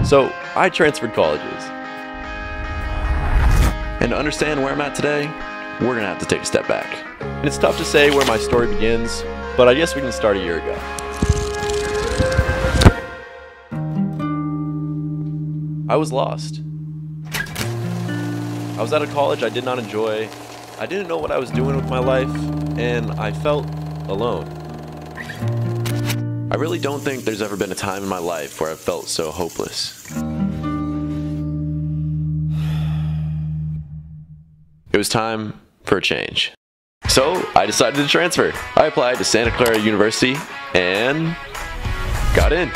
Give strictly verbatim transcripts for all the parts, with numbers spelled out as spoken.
So I transferred colleges. And to understand where I'm at today, we're gonna have to take a step back. And it's tough to say where my story begins, but I guess we can start a year ago. I was lost. I was at a college I did not enjoy. I didn't know what I was doing with my life, and I felt alone. I really don't think there's ever been a time in my life where I felt so hopeless. It was time for a change. So I decided to transfer. I applied to Santa Clara University and got in.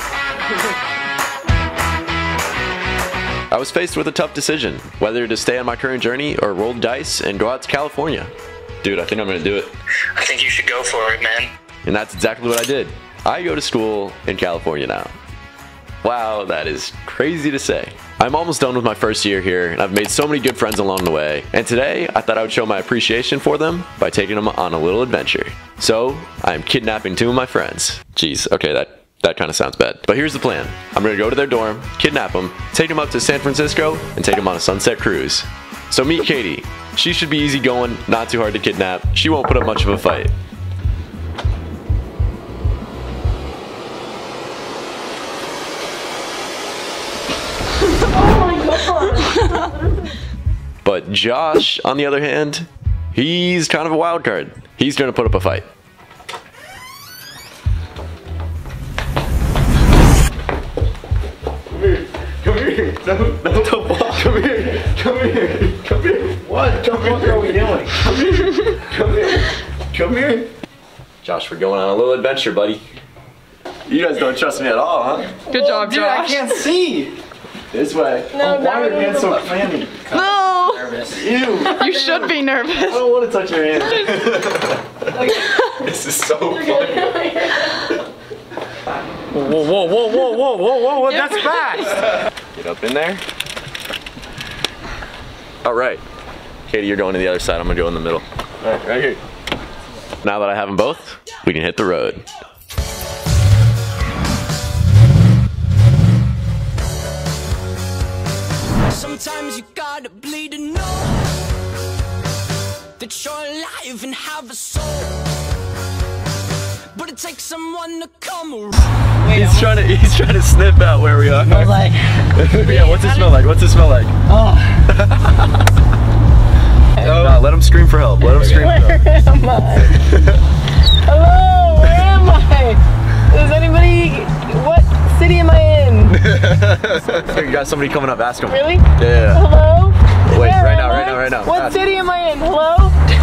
I was faced with a tough decision, whether to stay on my current journey or roll the dice and go out to California. Dude, I think I'm gonna do it. I think you should go for it, man. And that's exactly what I did. I go to school in California now. Wow, that is crazy to say. I'm almost done with my first year here, and I've made so many good friends along the way. And today, I thought I would show my appreciation for them by taking them on a little adventure. So, I'm kidnapping two of my friends. Jeez, okay, that, that kind of sounds bad. But here's the plan. I'm gonna go to their dorm, kidnap them, take them up to San Francisco, and take them on a sunset cruise. So meet Katie. She should be easygoing, not too hard to kidnap. She won't put up much of a fight. But Josh, on the other hand, he's kind of a wild card. He's gonna put up a fight. Come here, come here, no, no, don't walk. Come here, come here, come here. What the fuck are we doing? Come here, come here, come here. Josh, we're going on a little adventure, buddy. You guys don't trust me at all, huh? Good oh, job, dude, Josh. I can't see. This way. No, oh, why are your hands so clammy? No! Nervous. Ew! You should be nervous. I don't want to touch your hand. This is so funny. Whoa, whoa, whoa, whoa, whoa, whoa, whoa, whoa, that's fast! Get up in there. Alright. Katie, you're going to the other side. I'm going to go in the middle. Alright, right here. Now that I have them both, we can hit the road. Sometimes you gotta bleed to know that you're alive and have a soul. But it takes someone to come around. Wait, he's trying to he's trying to sniff out where we are. Smells like. Yeah, what's it smell like? What's it smell like? Oh. No, let him scream for help. Let him scream for help. Where am I? Hello, where am I? Does anybody, what city am I in? You got somebody coming up, ask him. Really? Yeah. Hello? Wait, Where right now, am right I? now, right now. What Ask. city am I in? Hello?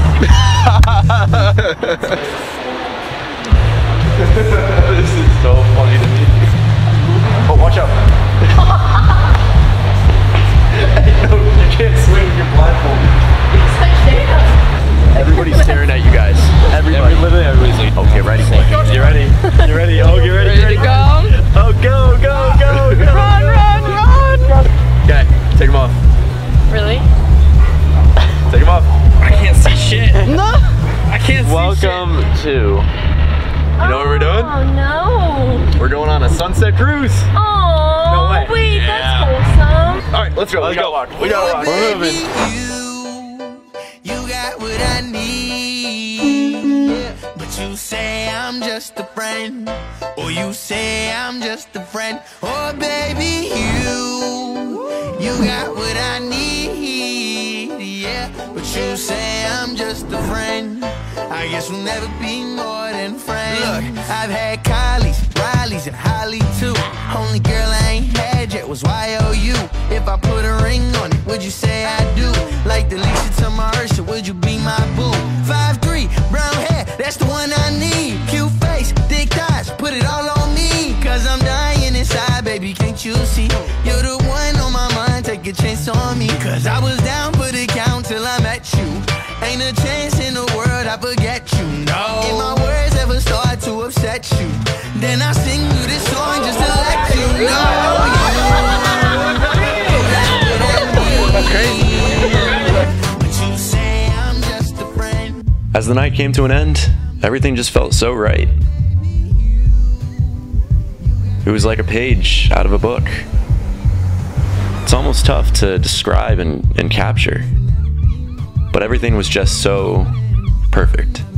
This is so funny to me. Oh, watch out. Hey, no, you can't swing with your blindfold. Everybody's staring at you guys. Everybody. Every, literally everybody's like, okay, ready. You ready? You ready? Oh, get ready. Ready to go? Oh, go, go, go, go. Run, go. run, run! Okay, take them off. Really? Take them off. I can't see shit. No! I can't see Welcome to, you know what we're doing? Oh no! We're going on a sunset cruise. Oh, No way. wait, Yeah. that's wholesome. All right, let's go. Let's we gotta walk. We gotta walk. We're moving. You, you got what I need. But you say I'm just a friend, or you say I'm just a friend. Oh baby, you, you got what I need. Yeah, but you say I'm just a friend. I guess we'll never be more than friends. Look, I've had Kylie's, Riley's, and Holly too. Only girl I ain't had yet was Y O U. If I put a ring on it, would you say I do? Like the Lisa to my Ursula, would you be my boo? five three, brown hair, that's the one I need. Cute face, thick thighs, put it all on me. Cause I'm dying inside, baby, can't you see? You're the one on my mind, take a chance on me. Cause I was down for the count till I met you. Ain't a chance in the world I forget you, no. If my words ever start to upset you, then I sing you this song just to let you know. That's crazy. But you say I'm just a friend. As the night came to an end, everything just felt so right. It was like a page out of a book. It's almost tough to describe and, and capture. But everything was just so perfect.